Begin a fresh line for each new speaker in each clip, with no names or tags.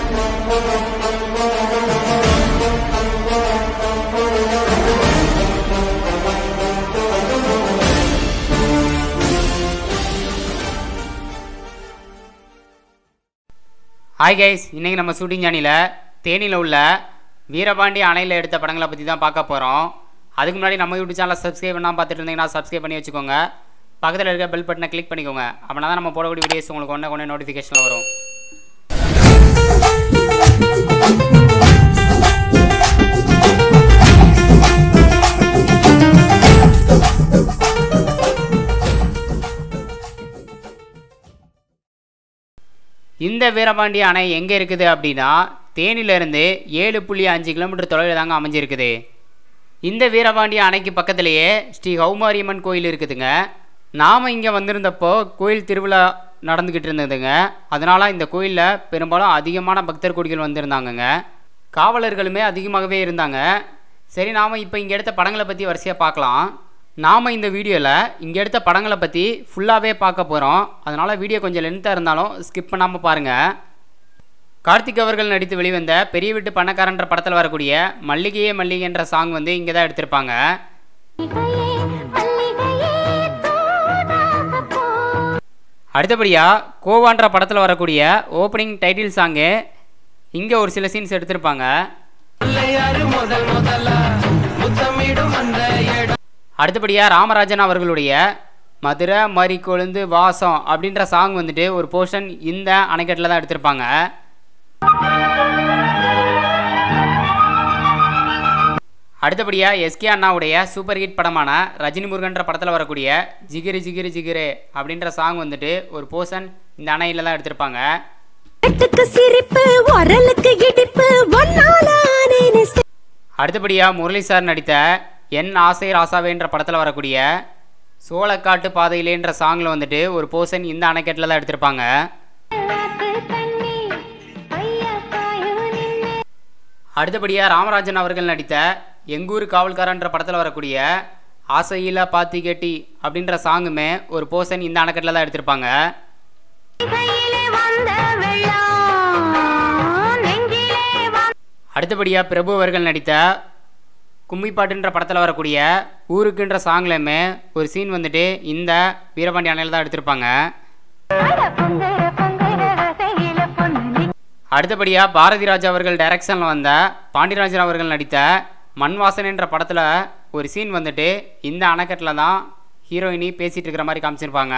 Hi guys, இன்றைக்கி நம்ம shooting சேனலில் தேனியில் உள்ள வீரபாண்டி அணையில் எடுத்த படங்களை பற்றி தான் பார்க்க போகிறோம். அதுக்கு முன்னாடி நம்ம யூடியூப் சேனலை சப்ஸ்கிரைப் பண்ணால் பார்த்துட்டு இருந்தீங்கன்னா சப்ஸ்கிரைப் பண்ணி வச்சுக்கோங்க. பக்கத்தில் இருக்க பெல் பட்டனை கிளிக் பண்ணிக்கோங்க. அப்படின்னா தான் நம்ம போடக்கூடிய வீடியோஸ் உங்களுக்கு ஒன்று நோட்டிஃபிகேஷனில் வரும். இந்த வீரபாண்டி அணை எங்கே இருக்குது அப்படின்னா தேனியிலேருந்து 7.5 கிலோமீட்டர் தொலைவில் தாங்க அமைஞ்சிருக்குது. இந்த வீரபாண்டி அணைக்கு பக்கத்துலேயே ஸ்ரீ கௌமாரியம்மன் கோயில் இருக்குதுங்க. நாம் இங்கே வந்திருந்தப்போ கோயில் திருவிழா நடந்துக்கிட்டு இருந்ததுங்க. அதனால் இந்த கோயிலில் பெரும்பாலும் அதிகமான பக்தர் கோடிகள் வந்திருந்தாங்கங்க. காவலர்களுமே அதிகமாகவே இருந்தாங்க. சரி, நாம் இப்போ இங்கே எடுத்த படங்களை பற்றி வரிசையாக பார்க்கலாம். நாம் இந்த வீடியோவில் இங்கே எடுத்த படங்களை பற்றி ஃபுல்லாகவே பார்க்க போகிறோம். அதனால் வீடியோ கொஞ்சம் லென்த்தாக இருந்தாலும் ஸ்கிப் பண்ணாமல் பாருங்கள். கார்த்திக் அவர்கள் நடித்து வெளிவந்த பெரிய வீட்டு பணக்காரன்ற படத்தில் வரக்கூடிய மல்லிகையே மல்லிகை என்ற சாங் இங்கே தான் எடுத்திருப்பாங்க. அடுத்தபடியாக கோவான்ற படத்தில் வரக்கூடிய ஓப்பனிங் டைட்டில் சாங்கு இங்கே ஒரு சில சீன்ஸ் எடுத்திருப்பாங்க. அடுத்தபடியாக ராமராஜன் அவர்களுடைய மதுரை மறி கொழுந்து வாசம் அப்படின்ற சாங் ஒரு போர்ஷன் இந்த அணைக்கட்டில் தான் எடுத்திருப்பாங்க. அடுத்தபடியாக எஸ்கே அண்ணாவுடைய சூப்பர் ஹிட் படமான ரஜினி முருகன்ற படத்தில் வரக்கூடிய ஜிகிரி ஜிகிரி ஜிகிரே அப்படின்ற சாங் ஒரு போர்ஷன் இந்த அணையில் தான் எடுத்திருப்பாங்க. அடுத்தபடியாக முரளி சார் நடித்த என் ஆசை ராசாவேன்ற படத்தில் வரக்கூடிய சோளக்காட்டு பாதையிலேன்ற சாங்கில் ஒரு போர்ஷன் இந்த அணைக்கட்டில் தான் எடுத்திருப்பாங்க. அடுத்தபடியாக ராமராஜன் அவர்கள் நடித்த எங்கூர் காவல்காரன்ற படத்தில் வரக்கூடிய ஆசையில பாத்தி கேட்டி அப்படின்ற சாங்குமே ஒரு போர்ஷன் இந்த அணைக்கட்டில் தான் எடுத்திருப்பாங்க. அடுத்தபடியாக பிரபு அவர்கள் நடித்த கும்மிப்பாட்டுன்ற படத்தில் வரக்கூடிய ஊருக்குன்ற சாங்லையுமே ஒரு சீன் இந்த வீரபாண்டி அணையில் தான் எடுத்திருப்பாங்க. அடுத்தபடியாக பாரதி ராஜா அவர்கள் டைரக்ஷனில் வந்த பாண்டியராஜன் அவர்கள் நடித்த மண் வாசனை என்ற படத்தில் ஒரு சீன் இந்த அணைக்கட்டில் தான் ஹீரோயினி பேசிகிட்டு இருக்கிற மாதிரி காமிச்சிருப்பாங்க.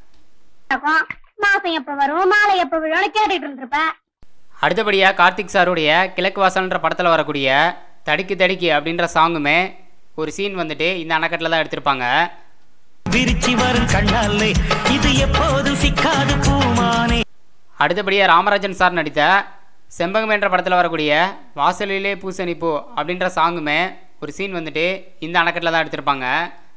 அடுத்தபடியாக கார்த்திக் சாருடைய கிழக்கு வாசல்ன்ற படத்தில் வரக்கூடிய தடிக்கு தடிக்கு அப்படின்ற சாங்குமே ஒரு சீன் இந்த அணைக்கட்டில் தான் எடுத்திருப்பாங்க. அடுத்தபடியாக ராமராஜன் சார் நடித்த செம்பகம் என்ற படத்தில் வரக்கூடிய வாசலிலே பூசணிப்பூ அப்படின்ற சாங்குமே ஒரு சீன் இந்த அணைக்கட்டில் தான் எடுத்திருப்பாங்க.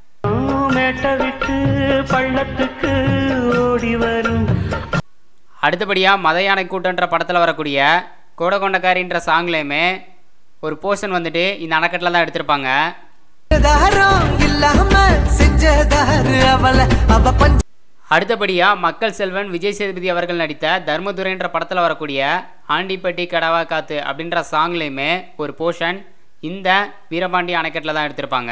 அடுத்தபடியாக மத யானை கூட்டன்ற படத்தில் வரக்கூடிய கோடகொண்டக்காரின்ற சாங்லேயுமே ஒரு போர்ஷன் இந்த அணைக்கட்டில் தான் எடுத்திருப்பாங்க. அடுத்தபடியாக மக்கள் செல்வன் விஜய் சேதுபதி அவர்கள் நடித்த தர்மதுரைன்ற படத்தில் வரக்கூடிய ஆண்டிப்பட்டி கடவா காத்து அப்படின்ற சாங்லேயுமே ஒரு போர்ஷன் இந்த வீரபாண்டி அணைக்கட்டில் தான் எடுத்திருப்பாங்க.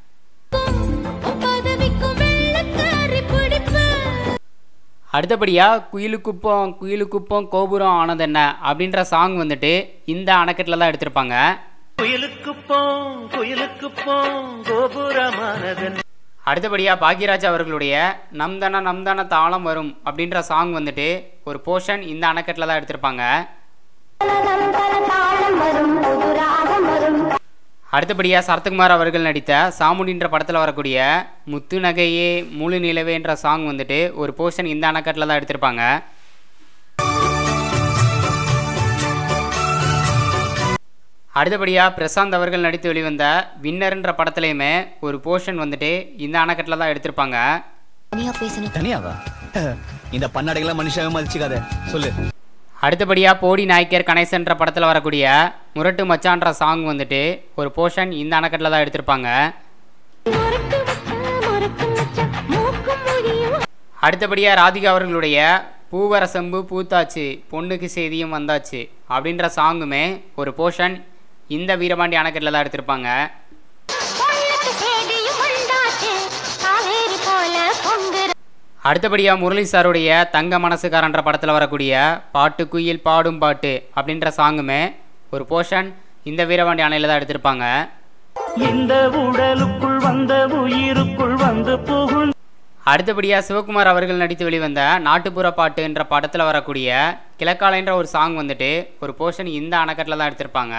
அடுத்தபடியாக குயிலுக்குப்பம் குயிலுக்குப்பம் கோபுரம் ஆனதென்ன அப்படின்ற சாங் இந்த அணைக்கட்டில் தான் எடுத்திருப்பாங்க. அடுத்தபடியாக பாக்யராஜ் அவர்களுடைய நம்தான தாளம் வரும் அப்படின்ற சாங் ஒரு போர்ஷன் இந்த அணைக்கட்டில் தான் எடுத்திருப்பாங்க. அடுத்தபடியாக சரத்குமார் அவர்கள் நடித்த சாமுண்டின்ற படத்தில் வரக்கூடிய முத்து நகையே முழு நிலவே என்ற சாங் ஒரு போர்ஷன் இந்த அணைக்கட்டில் தான் எடுத்திருப்பாங்க. அடுத்தபடியாக பிரசாந்த் அவர்கள் நடித்து வெளிவந்த வின்னர்ன்ற படத்துலையுமே ஒரு போர்ஷன் இந்த அணைக்கட்டில் தான் எடுத்திருப்பாங்க. அடுத்தபடியாக போடி நாய்க்கர் கணேசன்ற படத்தில் வரக்கூடிய முரட்டு மச்சான்ற சாங் ஒரு போர்ஷன் இந்த அணைக்கட்டில் தான் எடுத்திருப்பாங்க. அடுத்தபடியாக ராதிகா அவர்களுடைய பூவரசம்பு பூத்தாச்சு பொண்ணுக்கு செய்தியும் வந்தாச்சு அப்படின்ற சாங்குமே ஒரு போர்ஷன் இந்த வீரபாண்டி அணைக்கட்டில் தான் எடுத்திருப்பாங்க. அடுத்தபடியாக முரளி சாருடைய தங்க மனசுக்காரன்ற படத்தில் வரக்கூடிய பாட்டு குயில் பாடும் பாட்டு அப்படின்ற சாங்குமே ஒரு போர்ஷன் இந்த வீரபாண்டி அணையில் தான் எடுத்திருப்பாங்க. இந்த உடலுக்குள் வந்த உயிருக்குள் வந்து போகும். அடுத்தபடியாக சிவகுமார் அவர்கள் நடித்து வெளிவந்த நாட்டுப்புற பாட்டு என்ற படத்தில் வரக்கூடிய கிழக்காலைன்ற ஒரு சாங் வந்துட்டு ஒரு போர்ஷன் இந்த அணைக்கட்டில் தான் எடுத்திருப்பாங்க.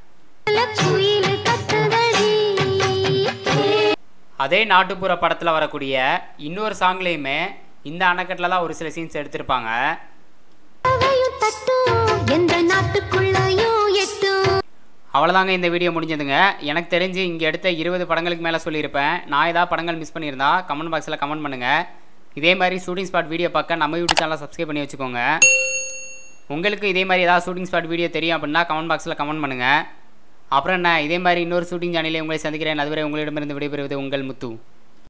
அதே நாட்டுப்புற படத்தில் வரக்கூடிய இன்னொரு சாங்லேயுமே இந்த அணைக்கட்டில் தான் ஒரு சில சீன்ஸ் எடுத்திருப்பாங்க. அவ்வளோதாங்க இந்த வீடியோ முடிஞ்சதுங்க. எனக்கு தெரிஞ்சு இங்கே எடுத்த 20 படங்களுக்கு மேலே சொல்லியிருப்பேன். நான் ஏதாவது படங்கள் மிஸ் பண்ணியிருந்தா கமெண்ட் பாக்ஸில் கமெண்ட் பண்ணுங்கள். இதே மாதிரி ஷூட்டிங் ஸ்பாட் வீடியோ பார்க்க நம்ம யூடியூப் சேனலை சப்ஸ்கிரைப் பண்ணி வச்சுக்கோங்க. உங்களுக்கு இதே மாதிரி ஏதாவது ஷூட்டிங் ஸ்பாட் வீடியோ தெரியும் அப்படின்னா கமெண்ட் பாக்ஸில் கமெண்ட் பண்ணுங்கள். அப்புறம் என்ன, இதே மாதிரி இன்னொரு ஷூட்டிங் சேனலில் உங்களை சந்திக்கிறேன். அதுவரை உங்களிடமிருந்து விடைபெறுவது உங்கள் முத்து.